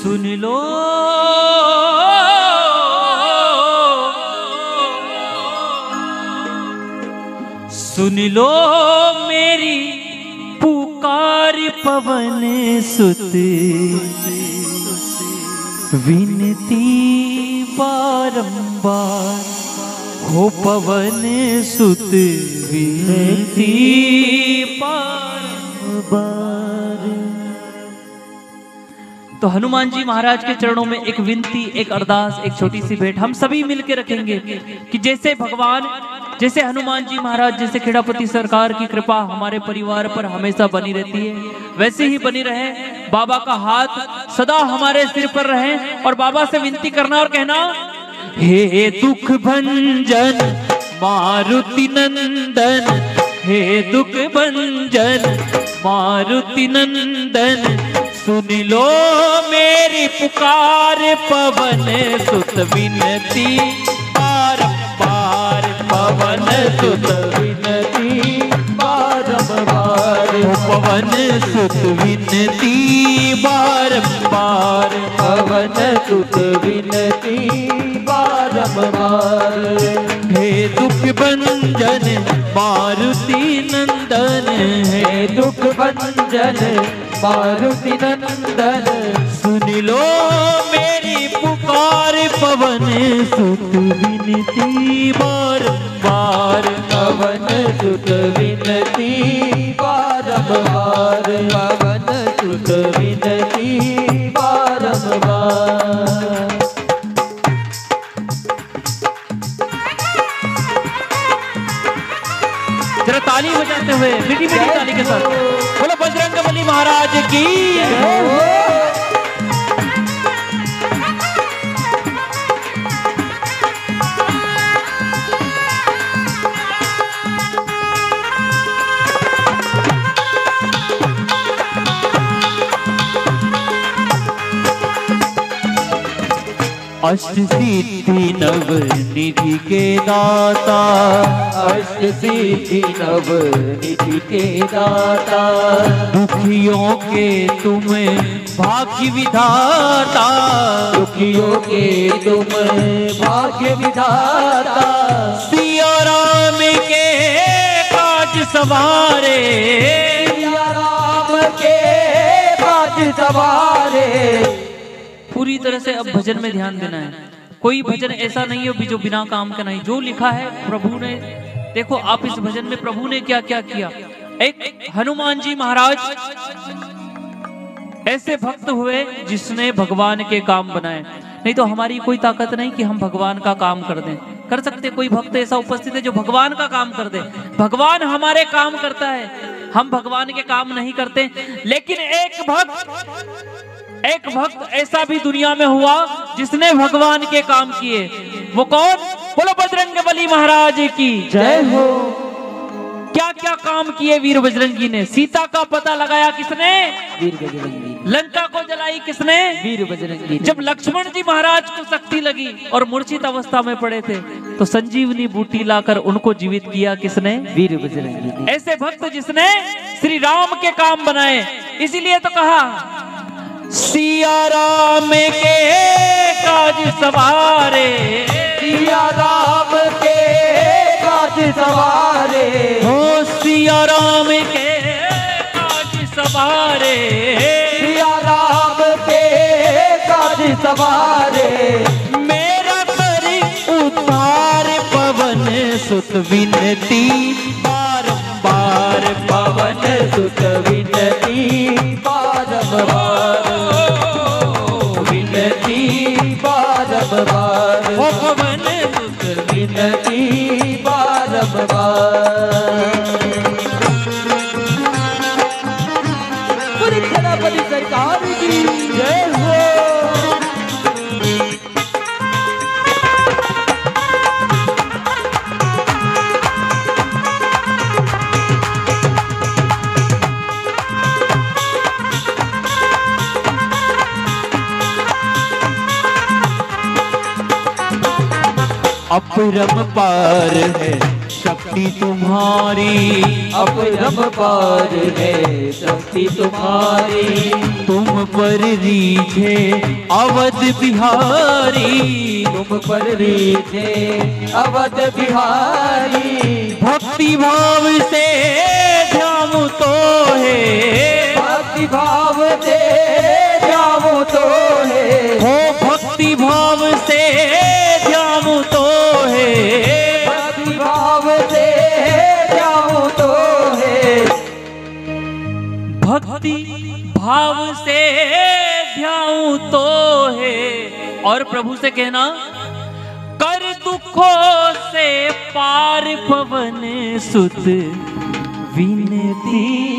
सुन लो सुन लो मेरी पुकार पवन सुत, विनती बारंबार हो पवन सुत, विनती बारंबार। तो हनुमान जी महाराज के चरणों में एक विनती, एक अरदास, एक छोटी सी भेंट हम सभी मिलकर रखेंगे कि जैसे भगवान, जैसे हनुमान जी महाराज, जैसे खेड़ापति सरकार की कृपा हमारे परिवार पर हमेशा बनी रहती है, वैसे ही बनी रहे। बाबा का हाथ सदा हमारे सिर पर रहे और बाबा से विनती करना और कहना, हे दुख भंजन मारुति नंदन, हे दुख भंजन मारुति नंदन, सुन लो मेरी पुकार पवन सुत, विनती बारंबार पवन सुत, विनती बारंबार पवन सुत, विनती बारंबार पवन सुत, विनती बारंबार। हे दुख भंजन मारुति नंदन, हे दुख भंजन मारुति नंदन, सुन लो मेरी पुकार पवन सुत, विनती बारंबार पवन सुत, विनती बारंबार पवन सुत, विनती बारंबार। जरा ताली बजाते हुए मीठी मीठी ताली के साथ बोलो बजरंगबली महाराज की। अष्ट सिद्धि नव निधि के दाता, अष्ट सिद्धि नव निधि के दाता, दुखियों के तुम भाग्य विधाता, दुखियों के तुम भाग्य विधाता, सिया राम के काज सवारे, सिया राम के काज सवारे। पूरी तरह से अब भजन में ध्यान देना है। कोई भजन ऐसा नहीं है जो बिना काम का नहीं, जो लिखा है प्रभु ने। देखो आप इस भजन में प्रभु ने क्या क्या किया। एक हनुमान जी महाराज ऐसे भक्त हुए जिसने भगवान के काम बनाए। नहीं तो हमारी कोई ताकत नहीं कि हम भगवान का काम कर दें। कर सकते कोई भक्त ऐसा उपस्थित है जो भगवान का काम कर दे। भगवान हमारे काम करता है, हम भगवान के काम नहीं करते। लेकिन एक भक्त ऐसा भी दुनिया में हुआ जिसने भगवान के काम किए। वो कौन? बोलो बजरंगबली महाराज की जय हो। क्या क्या काम किए वीर बजरंगी ने। सीता का पता लगाया किसने? वीर बजरंगी। लंका को जलाई किसने? वीर बजरंगी। जब लक्ष्मण जी महाराज को शक्ति लगी और मूर्छित अवस्था में पड़े थे तो संजीवनी बूटी लाकर उनको जीवित किया किसने? वीर बजरंगी। ऐसे भक्त जिसने श्री राम के काम बनाए। इसीलिए तो कहा सिया राम के काज सवारे, सिया राम के काज सवारे, हो सिया राम के काज सवारे, सिया राम के काज सवारे। मेरा करी उतार पवन सुत, विनती बारंबार पवन सुत, विनती बारंबार, ओ पवन सुत, विनती बारंबार। पूरी खेड़ापति सरकार की जय हो। अपरम पार है शक्ति तुम्हारी अपरंपार है, शक्ति तुम्हारी तुम पर रीझे अवध बिहारी, तुम पर रीझे अवध बिहारी। भक्ति भाव से ध्यान तो है, भक्ति भाव से ध्यान तो है, हो भक्ति भाव से ध्यान तो है, भक्ति भाव से ध्यान तो है, भक्ति भाव से ध्यान तो है। और प्रभु से कहना, कर दुखों से पार पवन सुत विनती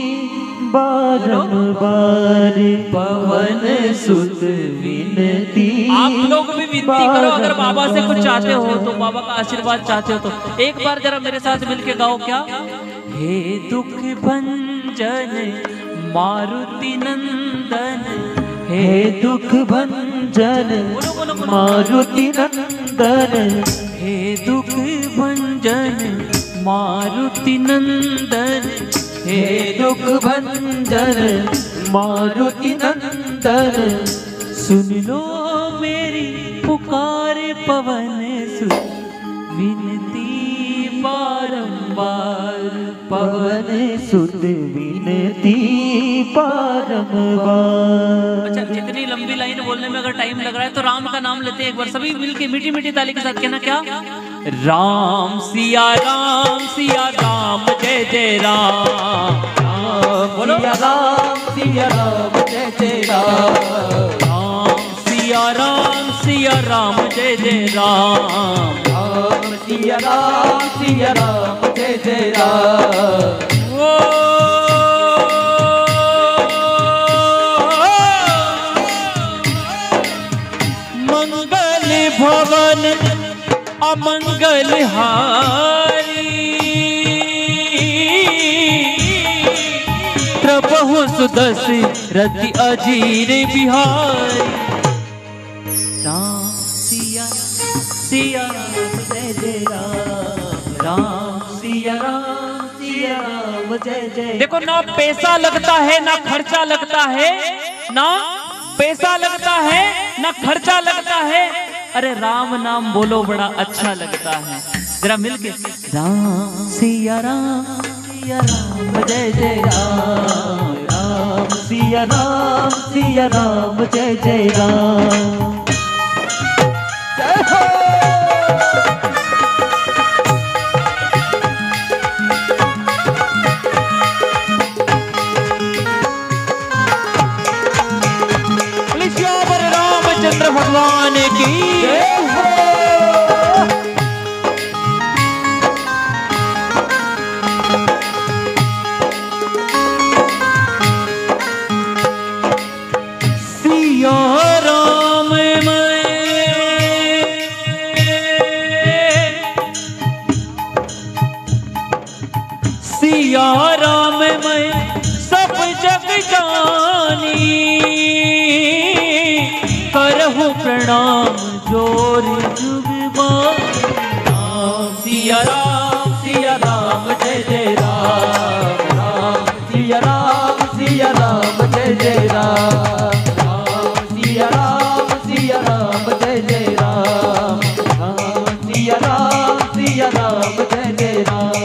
बारंबार, पवन सुत विनती। आप लोग भी विनती करो, अगर बाबा से कुछ चाहते हो तो, बाबा का आशीर्वाद चाहते हो तो एक बार जरा मेरे साथ मिलके गाओ क्या। हे दुख भंजन मारुति नंदन, हे दुख भंजन मारुति नंदन, हे दुख भंजन मारुति नंदन, हे दुख भंजन मारुति नंदन। सुन लो मेरी पुकार पवन सुत विनती बारंबार, पवन सुत विनती बारंबार। अच्छा, जितनी लंबी लाइन बोलने में अगर टाइम लग रहा है तो राम का नाम लेते हैं एक बार सभी मिलके मीठी मीठी ताली के साथ। कहना क्या, राम सिया राम जय जय राम, बोलो राम सिया राम जय जय राम, राम सिया राम जय जय राम, राम सिया राम जय जय राम। मंगल भवन अमंगल हारी, प्रभु सुदशरथ अजीर बिहारी। राम सिया जय जय राम, राम सिया राम जय जय। देखो, ना पैसा लगता है ना खर्चा लगता है, ना पैसा लगता है ना खर्चा लगता है, अरे राम नाम बोलो बड़ा अच्छा लगता है। जरा मिलके, राम सिया राम जय जय राम, राम सिया राम जय जय राम। जय हो रामचंद्र भगवान की जय हो। सिया राम सिया राम मैं सब जग जानी, करहु प्रणाम जोर जुगमान। सिया राम जय जय राम, राम सिया राम जय जय राम, राम सिया राम जय जय राम, राम सिया राम जय जय राम।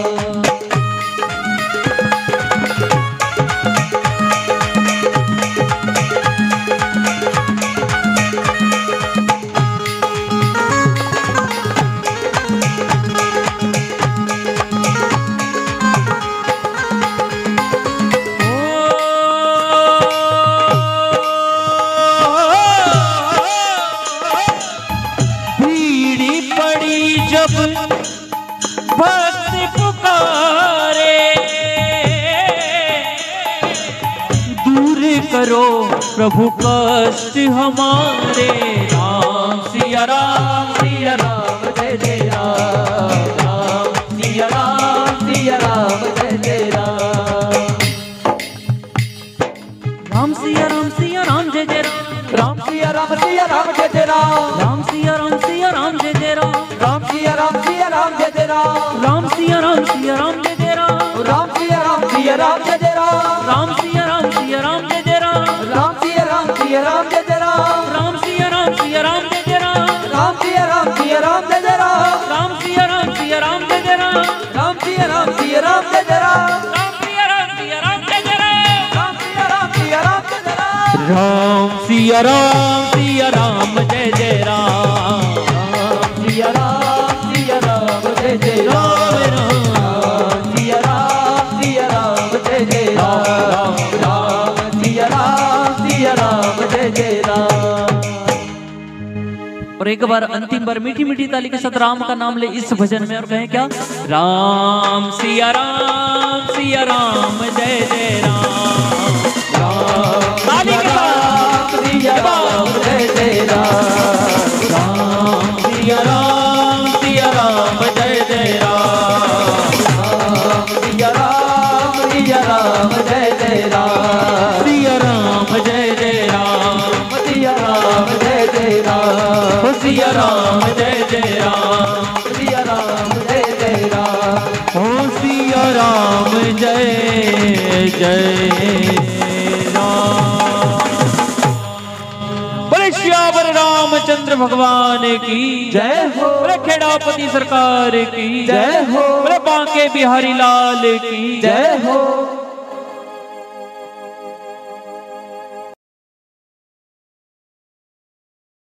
भक्त पुकारे, दूर करो प्रभु कष्ट हमारे। राम सिया राम जय जय राम, राम सिया राम जय जय राम। राम सिया राम जय जय राम, राम सिया राम जय जय राम, राम सिया राम जय जय राम, राम सिया राम जय जय राम। राम सिया राम सिया राम जय जय राम। राम सिया राम सिया राम जय जय राम। राम सिया राम सिया राम जय जय राम। राम सिया राम सिया राम जय जय राम। राम सिया राम सिया राम जय जय राम। राम सिया राम सिया राम जय जय राम। राम सिया राम सिया राम जय जय राम। राम सिया राम सिया राम जय जय राम। राम सिया राम सिया राम जय जय राम। राम सिया राम सिया राम जय जय राम। राम सिया राम सिया राम जय जय राम। राम सिया राम सिया राम जय जय राम। राम सिया राम सिया राम जय जय राम। राम सिया राम जय जय राम। और एक बार अंतिम बार मीठी मीठी ताली के साथ राम का नाम ले इस भजन में और कहें क्या? राम सिया राम जय जय राम। ताली के साथ सिया राम जय जय राम। राम सिया राम जय जय राम। राम सिया राम जय जय राम। सिया राम जय जय राम। सिया राम जय जय राम। सिया राम जय जय राम। सिया राम जय जय राम। ओ सिया राम जय जय राम। बोले श्यावर रामचंद्र भगवान की जय हो। बोले खेड़ापति सरकार की जय हो। बोले बांके बिहारी लाल की जय हो।